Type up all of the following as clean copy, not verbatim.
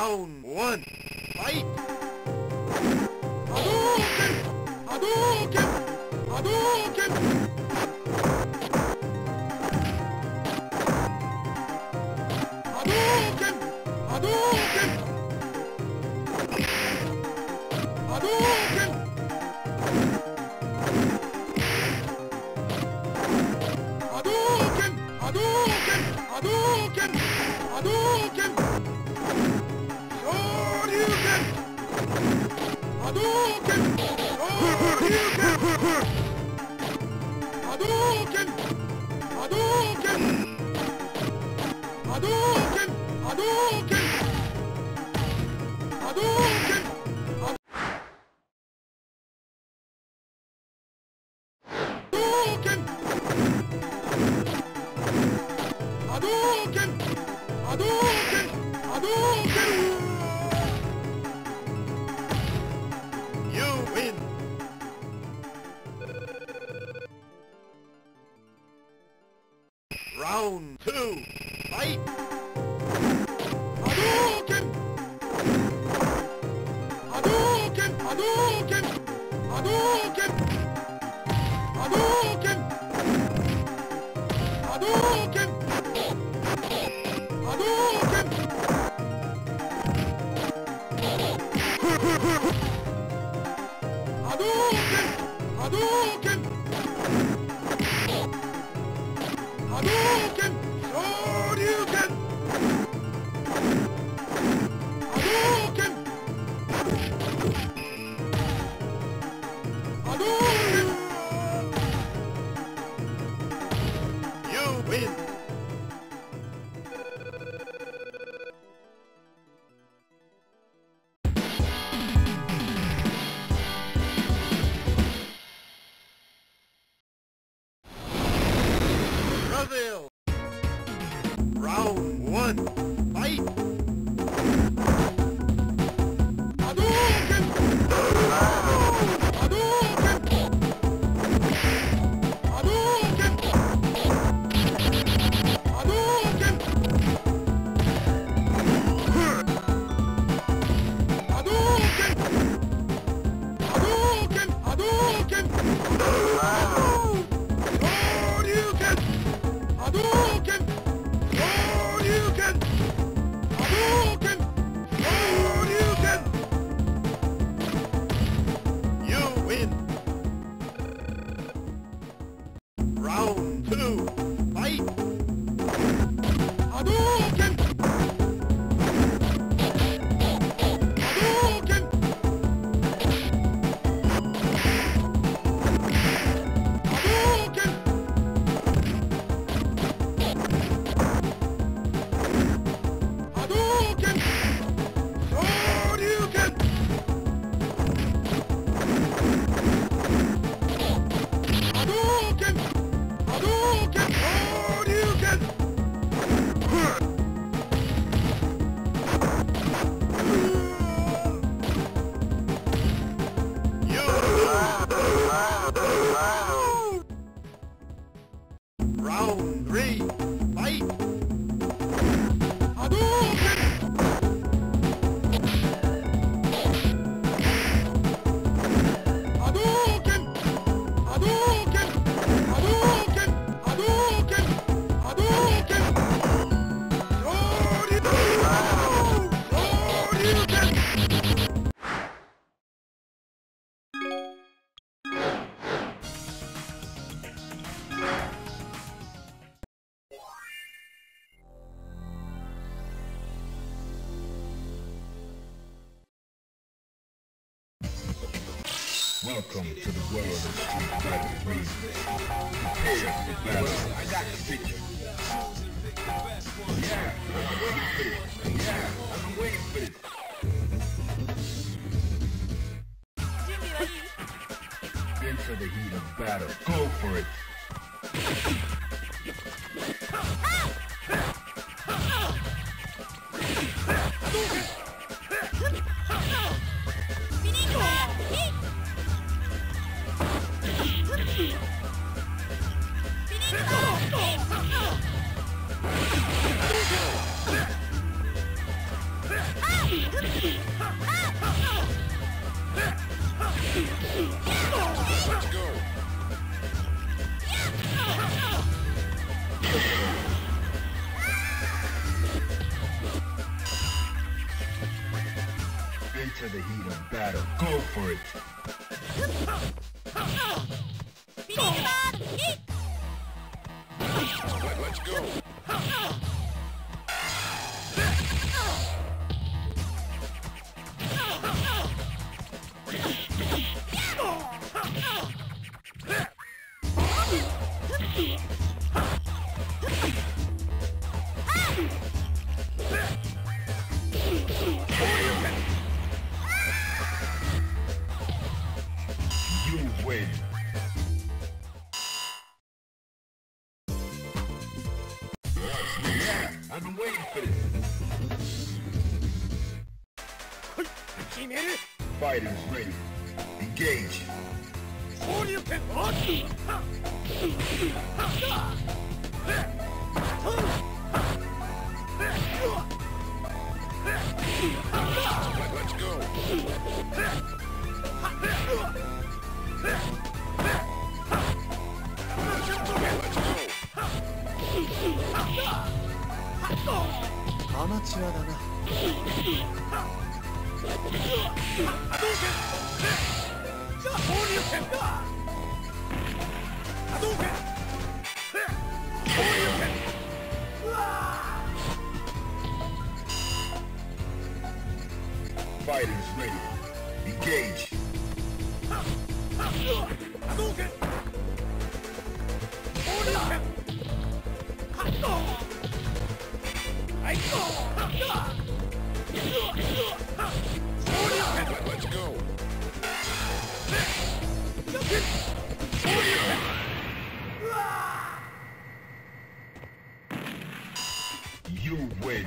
Round one, fight! Hadouken! Hadouken! Hadouken! Hadouken! Hadouken! Hadouken! Hadouken! Hadouken! Hadouken! Hadouken! Shoryuken! Hadouken! Shoryuken! Hadouken! Hadouken! Hadouken! Hadouken! Hadouken! Hadouken! Hadouken! Hadouken! You win! Round two, fight! Hadouken! Hadouken! Hadouken! Hadouken! Hadouken! Hadouken! Hadouken! Hadouken! Hadouken! Hadouken! Shoryuken! Hadouken! Hadouken! You win! Brazil! Round one, fight! Hadouken! Hadouken! Hadouken! Hadouken! Hadouken! Hadouken! Hadouken! Shoryuken! Hadouken! Shoryuken! Hadouken! Shoryuken! You win! Round two, fight! Hadouken! Hadouken! Hadouken! Hadouken! Shoryuken! Hadouken! Hadouken! Shoryuken! You Round three, fight! Hadouken! Hadouken! Hadouken! Hadouken! Hadouken! Hadouken! Shoryuken! Welcome to the world of Street Fighter III. Prepare for battle. I got the picture. Yeah, I'm waiting for this. Yeah, I'm waiting for this. Into the heat of battle. Go for it. Into the heat of battle. Go for it. Let's go. You win. Yeah, I've been waiting for this. Fighters ready. Engage. Let's go. Fighters ready. Engage. Let's go. You win.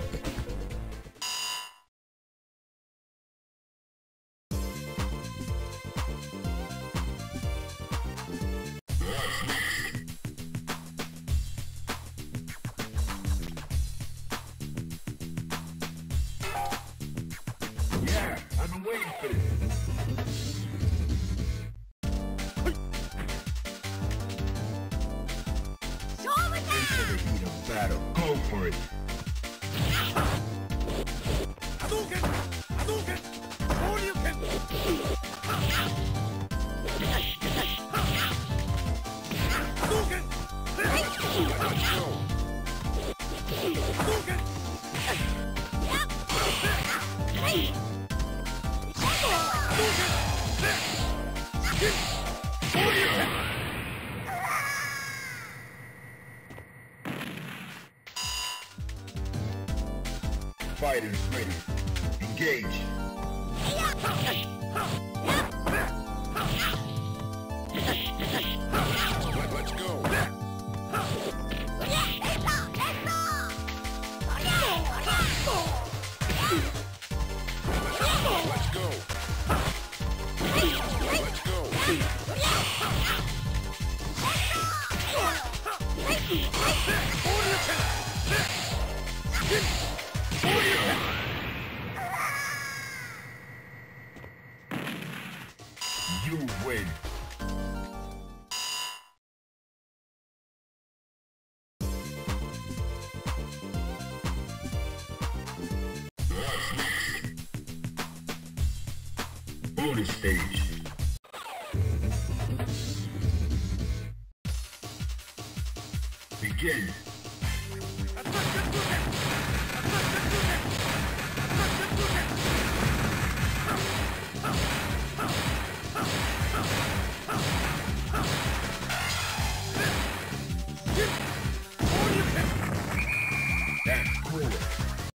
Yeah, I've been waiting for this. Into the heat of battle. Go for it. Fighters ready. Engage. Let's go. Let's go. Let's go. You win. Bonus stage. Begin.